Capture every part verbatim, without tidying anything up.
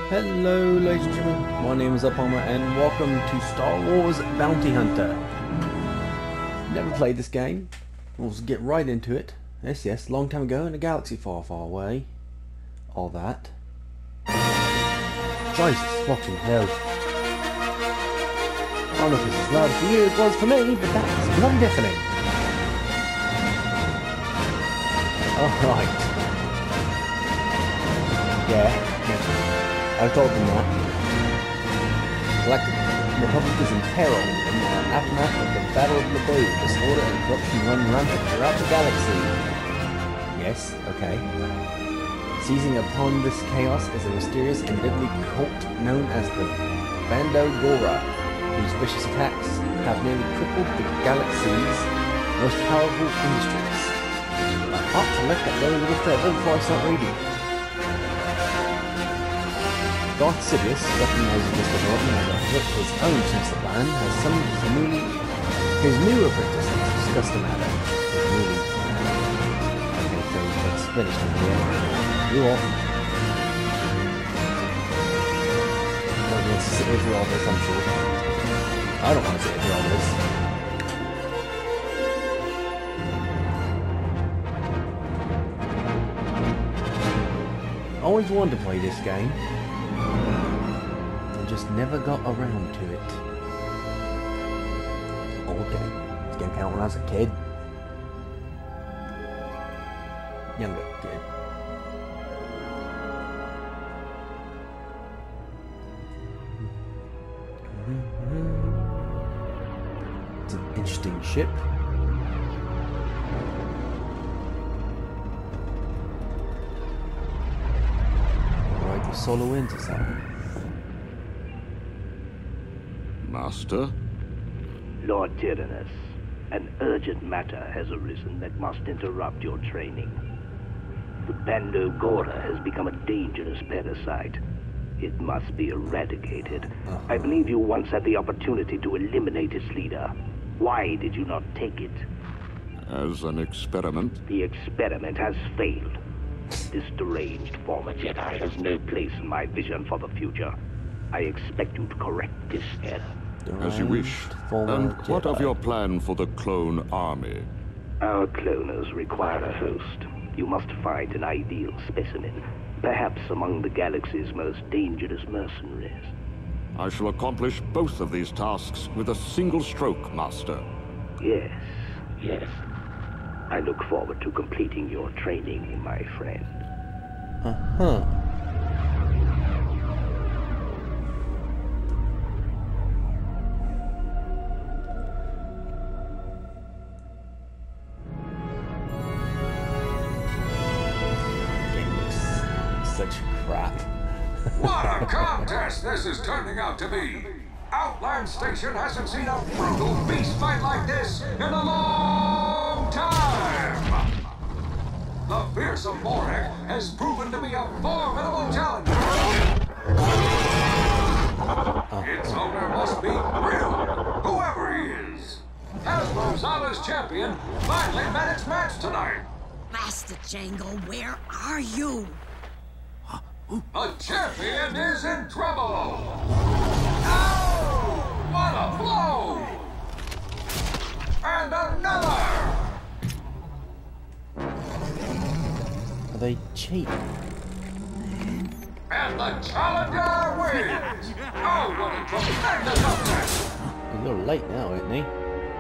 Hello ladies and gentlemen, my name is Uphomer and welcome to Star Wars Bounty Hunter. Never played this game, we'll get right into it. Yes, yes, long time ago in a galaxy far, far away. All that. Jesus fucking hell. I don't know if this is loud for you, it was for me, but that's bloody deafening. Alright. Yeah. I told them that. Galactic Republic is in peril in the aftermath of the Battle of Naboo. Disorder and corruption run rampant throughout the galaxy. Yes, okay. Seizing upon this chaos is a mysterious and deadly cult known as the Bando Gora, whose vicious attacks have nearly crippled the galaxy's most powerful industries. I ought to let that go a little further before I start reading. Darth Sidious, recognizing this development as a hit his own sensitive plan, has summoned his newly, his new apprentice to discuss the matter. His newly... Okay, so let's finish him here. You off. Nobody wants to sit here through all this, I'm sure. I don't want to sit here through all this. I always wanted to play this game. Just never got around to it. Okay, this game came out when I was a kid. Younger kid. It's an interesting ship. Right, the Solo Intercept. Master? Lord Tyrannus, an urgent matter has arisen that must interrupt your training. The Bando Gora has become a dangerous parasite. It must be eradicated. Uh-huh. I believe you once had the opportunity to eliminate its leader. Why did you not take it? As an experiment? The experiment has failed. This deranged former Jedi has no place in my vision for the future. I expect you to correct this error. As you wished. And what of your plan for the clone army? Our cloners require a host. You must find an ideal specimen, perhaps among the galaxy's most dangerous mercenaries. I shall accomplish both of these tasks with a single stroke, Master. Yes, yes. I look forward to completing your training, my friend. Uh-huh. Such crap. What a contest this is turning out to be! Outland Station hasn't seen a brutal beast fight like this in a long time! The fearsome Morag has proven to be a formidable challenger! Uh, its owner must be real, whoever he is! Hasbro's Zala's champion finally met its match tonight! Master Jango, where are you? The champion is in trouble! Ow! What a blow! And another! Are they cheating? And the challenger wins! Oh, what a tremendous upset! He's a little late now, isn't he?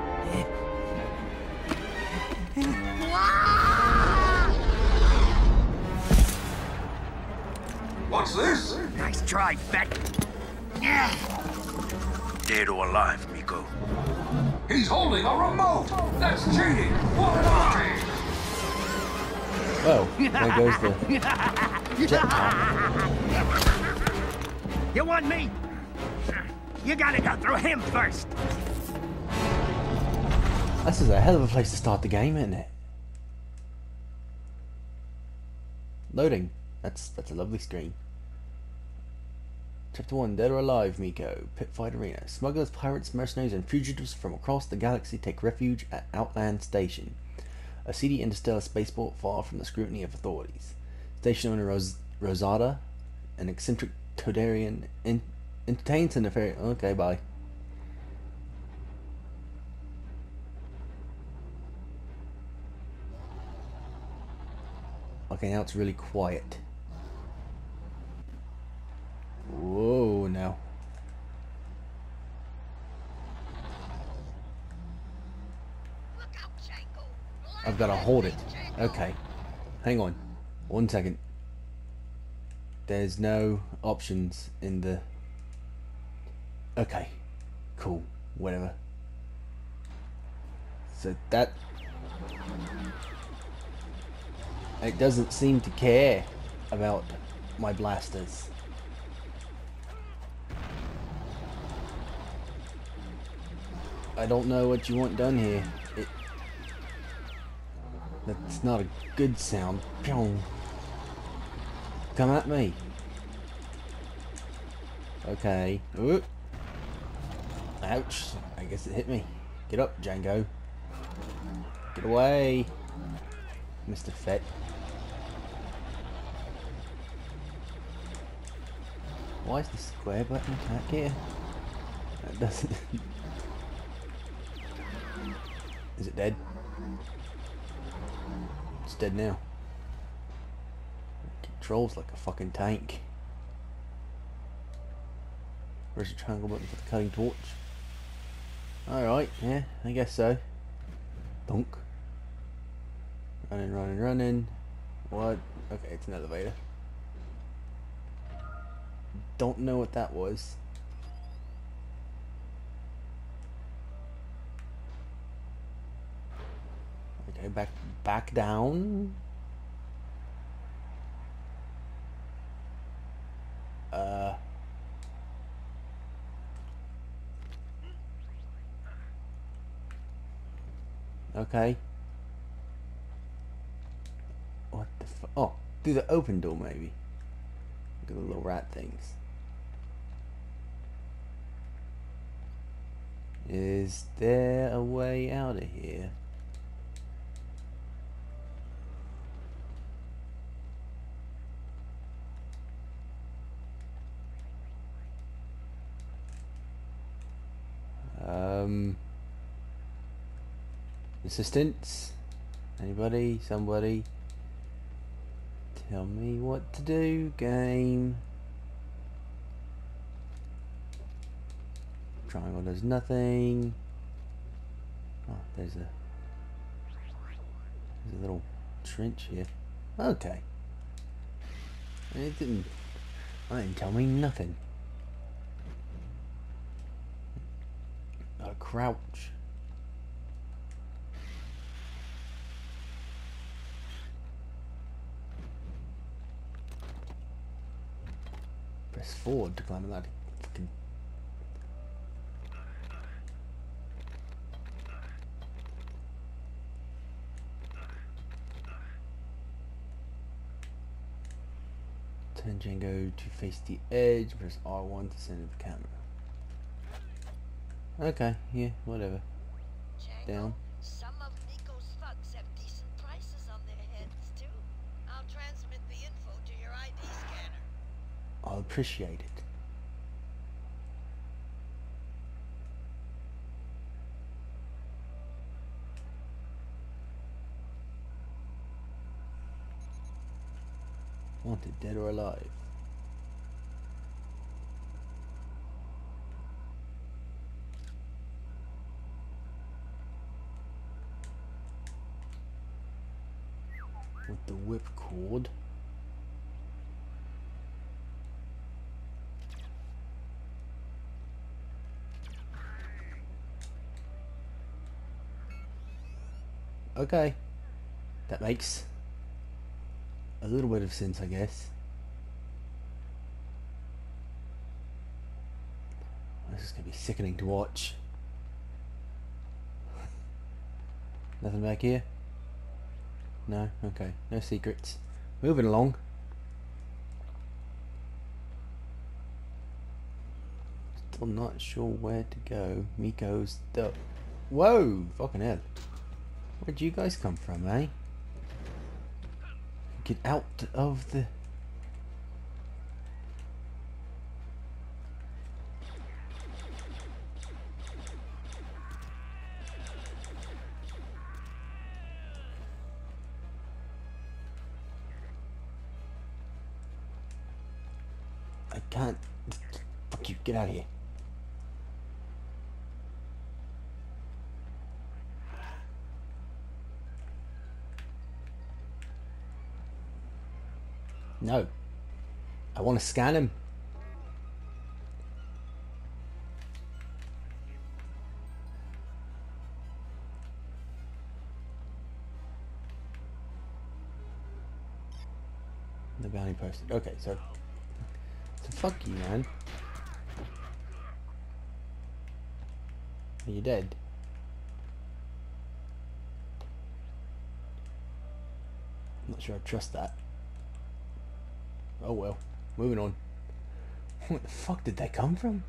What's this? Nice try, Fett. Dead or alive, Miko? He's holding a remote! That's cheating! What an arty! Oh, there goes the jetpack. You want me? You gotta go through him first. This is a hell of a place to start the game, isn't it? Loading. That's that's a lovely screen. Chapter one, Dead or Alive, Miko. Pit Fight Arena. Smugglers, pirates, mercenaries, and fugitives from across the galaxy take refuge at Outland Station, a seedy interstellar spaceport far from the scrutiny of authorities. Station owner Ros Rosada, an eccentric Todarian in, entertains an affair. Okay, bye. Okay, now it's really quiet. Whoa, now. I've got to hold it. Okay. Hang on. One second. There's no options in the... Okay. Cool. Whatever. So that... It doesn't seem to care about my blasters. I don't know what you want done here. It... That's not a good sound. Come at me. Okay. Ooh. Ouch. I guess it hit me. Get up, Django. Get away, Mister Fett. Why is the square button attack here? That doesn't... Is it dead? It's dead now. It controls like a fucking tank. Where's the triangle button for the cutting torch? Alright, yeah, I guess so. Dunk. Running, running, running. What? Okay, it's an elevator. Don't know what that was. Okay, back back down. Uh Okay. What the fu- Oh, through the open door maybe. Look at the little rat things. Is there a way out of here? Um, assistants? Anybody? Somebody? Tell me what to do, game. Triangle does nothing. Oh, there's a there's a little trench here. Okay. It didn't. It didn't tell me nothing. Gotta crouch. Press forward to climb that fucking. Turn Django to face the edge. Press R one to center the camera. Okay, yeah, whatever. Django, Down. some of Nico's thugs have decent prices on their heads, too. I'll transmit the info to your I D scanner. I'll appreciate it. Wanted, dead or alive. With the whipcord. Okay. That makes a little bit of sense, I guess. This is going to be sickening to watch. Nothing back here? No? Okay. No secrets. Moving along. Still not sure where to go. Miko's the... Whoa! Fucking hell. Where'd you guys come from, eh? Get out of the... I can't. Fuck you, get out of here. No. I want to scan him. The bounty posted. Okay, so. So fuck you, man. Are you dead? I'm not sure I trust that. Oh well. Moving on. Where the fuck did they come from?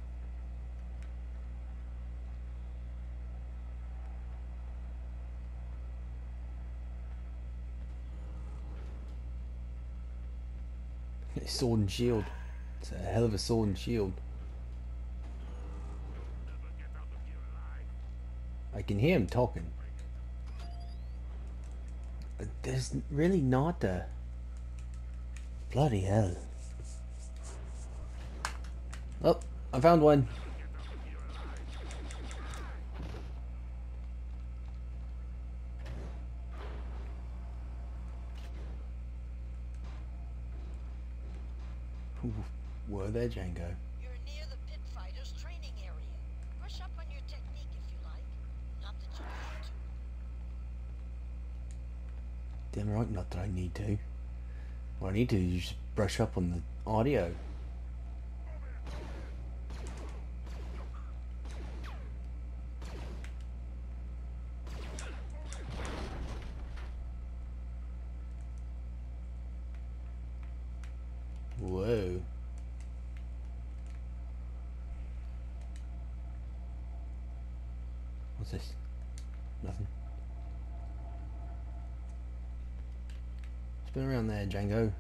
Sword and shield. It's a hell of a sword and shield. I can hear him talking. There's really not a... Bloody hell. Oh, I found one. Ooh, were there, Django? You're near the pit fighters' training area. Brush up on your technique if you like. Not that you need to. Damn right, not that I need to. What I need to do is just brush up on the audio. Whoa. What's this? Nothing. Spin around there, Django.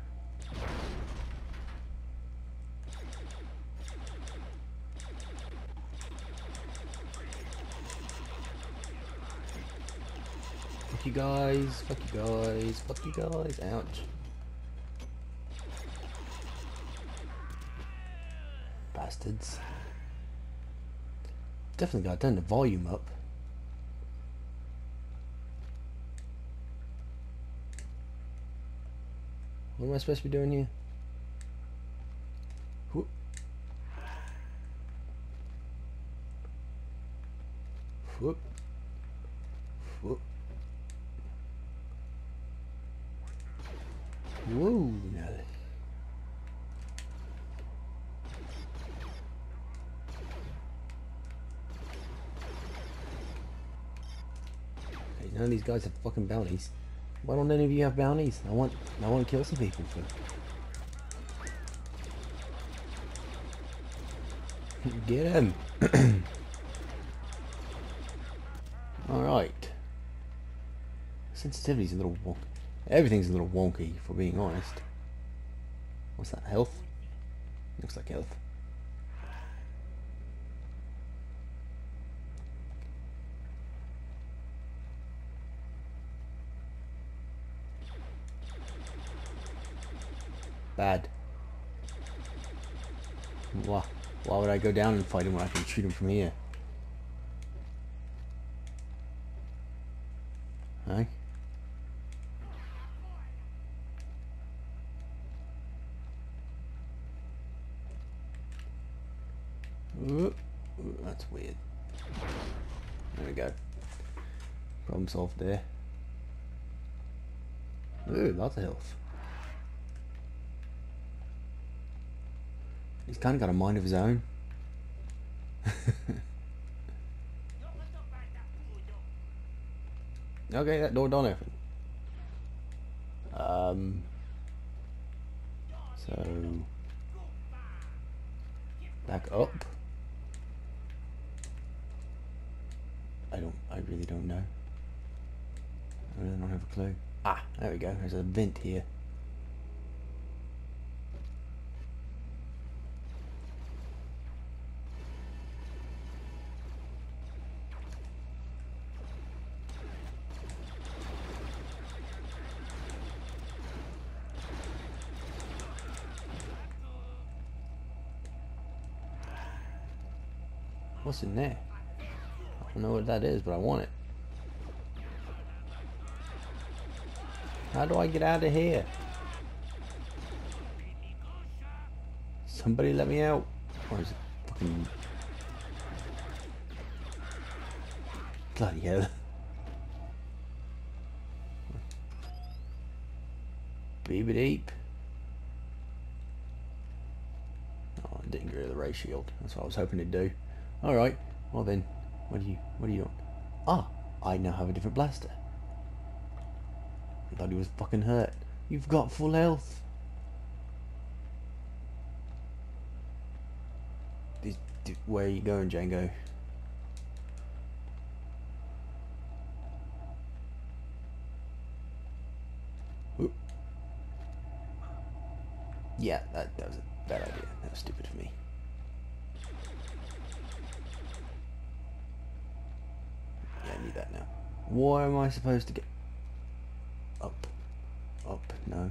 Fuck you guys, fuck you guys, fuck you guys, ouch. Bastards. Definitely gotta turn the volume up. What am I supposed to be doing here? Whoop. Whoop. Whoop. Whoa, Nelly. Hey, none of these guys have fucking bounties. Why don't any of you have bounties? I want, I want to kill some people for. Get him. All right. Sensitivity's a little wonky. Everything's a little wonky, for being honest. What's that? Health? Looks like health. Bad. Why, why would I go down and fight him when I can shoot him from here? Huh? Ooh, ooh, that's weird. There we go. Problem solved there. Ooh, lots of health. He's kind of got a mind of his own. Okay, that door don't open. Um. So back up. I don't. I really don't know. I really don't have a clue. Ah, there we go. There's a vent here. What's in there? I don't know what that is, but I want it. How do I get out of here? Somebody let me out. Or is it fucking... Bloody hell. Beep deep. Oh, I didn't get rid of the ray shield. That's what I was hoping to do. Alright, well then, what are you what are you on? Ah, I now have a different blaster. I thought he was fucking hurt. You've got full health. These, where are you going, Django? Oop. Yeah, that, that was a bad idea. That was stupid of me. Yeah, I need that now. Why am I supposed to get up? Up, no.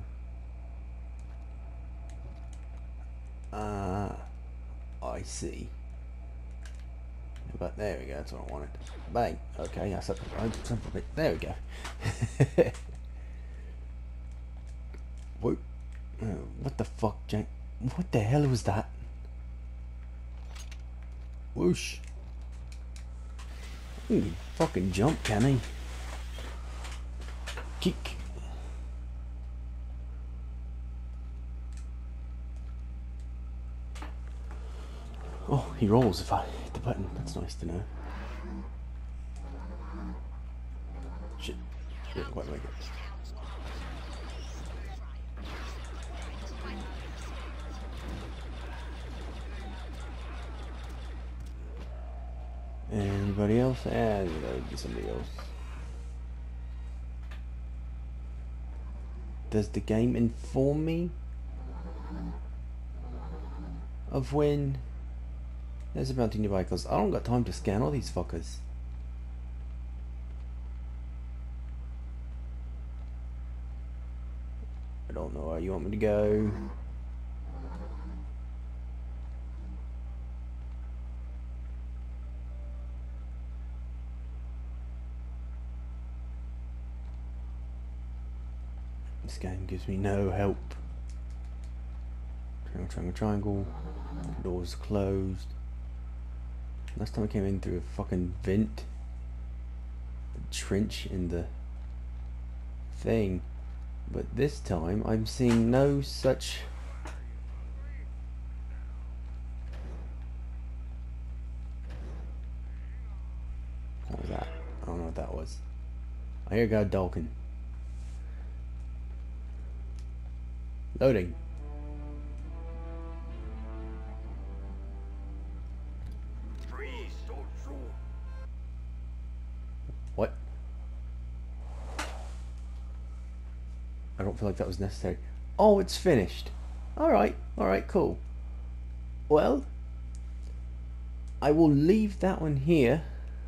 Ah, I see. But there we go, that's what I wanted. Bang. Okay, that's up. There we go. Whoop. Oh, what the fuck, Jane? What the hell was that? Whoosh. He can fucking jump, can he? Kick. Oh, he rolls if I hit the button. That's nice to know. Shit. Didn't quite make it. Anybody else? Ah, you know, somebody else. Does the game inform me of when there's a bounty nearby? Because I don't got time to scan all these fuckers. I don't know where you want me to go. This game gives me no help. Triangle, triangle, triangle. Doors closed. Last time I came in through a fucking vent. A trench in the thing. But this time I'm seeing no such... What was that? I don't know what that was. I hear God Dalkin. Loading. What? I don't feel like that was necessary. Oh, it's finished. Alright, alright, cool. Well, I will leave that one here.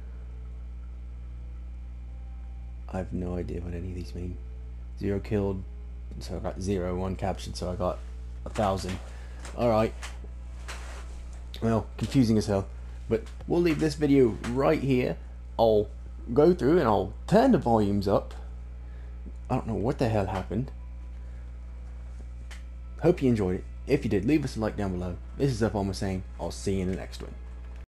I have no idea what any of these mean. Zero killed. So I got zero, one captured, so I got a thousand. Alright. Well, confusing as hell. But we'll leave this video right here. I'll go through and I'll turn the volumes up. I don't know what the hell happened. Hope you enjoyed it. If you did, leave us a like down below. This is Up Almost saying, I'll see you in the next one.